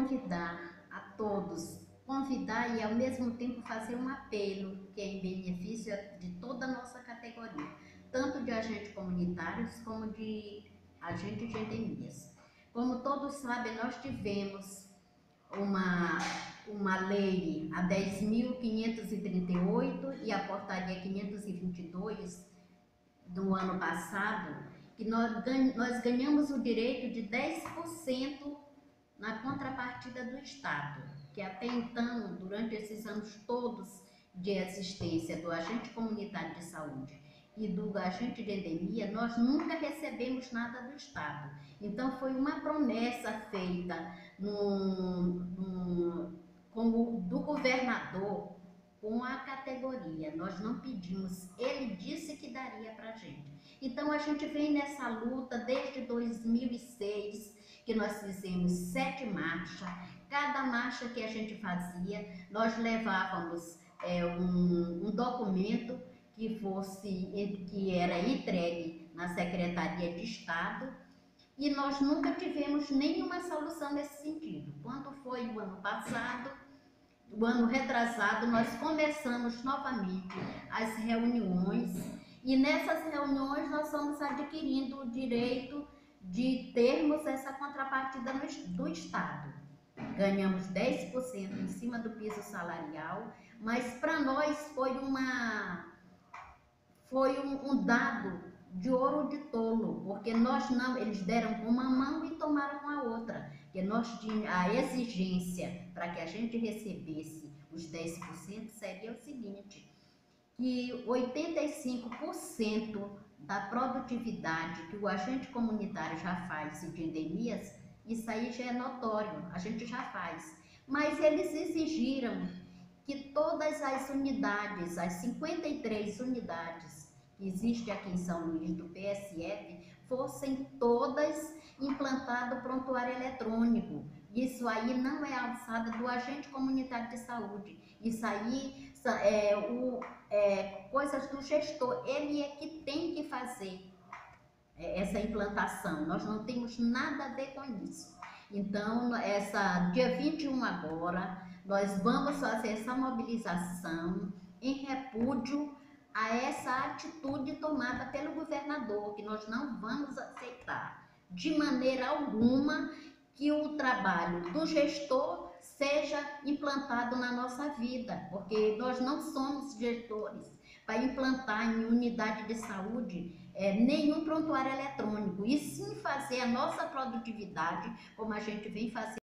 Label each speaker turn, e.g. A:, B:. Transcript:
A: convidar a todos, convidar e ao mesmo tempo fazer um apelo que é em benefício de toda a nossa categoria, tanto de agentes comunitários como de agentes de endemias. Como todos sabem, nós tivemos uma lei, a 10.538 e a portaria 522 do ano passado, que nós ganhamos o direito de 10% na contrapartida do Estado, que até então, durante esses anos todos de existência do agente comunitário de saúde e do agente de endemia, nós nunca recebemos nada do Estado. Então foi uma promessa feita do governador com a categoria. Nós não pedimos, ele disse que daria para a gente. Então a gente vem nessa luta desde 2006, que nós fizemos 7 marchas. Cada marcha que a gente fazia, nós levávamos um documento que era entregue na Secretaria de Estado, e nós nunca tivemos nenhuma solução nesse sentido. Quando foi o ano passado, o ano retrasado, nós começamos novamente as reuniões, e nessas reuniões nós fomos adquirindo o direito de termos essa contrapartida do Estado. Ganhamos 10% em cima do piso salarial, mas para nós foi um dado de ouro de tolo, porque nós não, eles deram com uma mão e tomaram com a outra, porque nós tínhamos a exigência para que a gente recebesse os 10% seria o seguinte, que 85% da produtividade que o agente comunitário já faz de endemias, isso aí já é notório, a gente já faz, mas eles exigiram que todas as unidades, as 53 unidades que existem aqui em São Luís do PSF, fossem todas implantado prontuário eletrônico. Isso aí não é alçada do agente comunitário de saúde, isso aí coisas do gestor, ele é que tem que fazer essa implantação, nós não temos nada a ver com isso. Então, dia 21 agora, nós vamos fazer essa mobilização em repúdio a essa atitude tomada pelo governador, que nós não vamos aceitar de maneira alguma que o trabalho do gestor seja implantado na nossa vida, porque nós não somos gestores para implantar em unidade de saúde nenhum prontuário eletrônico, e sim fazer a nossa produtividade como a gente vem fazendo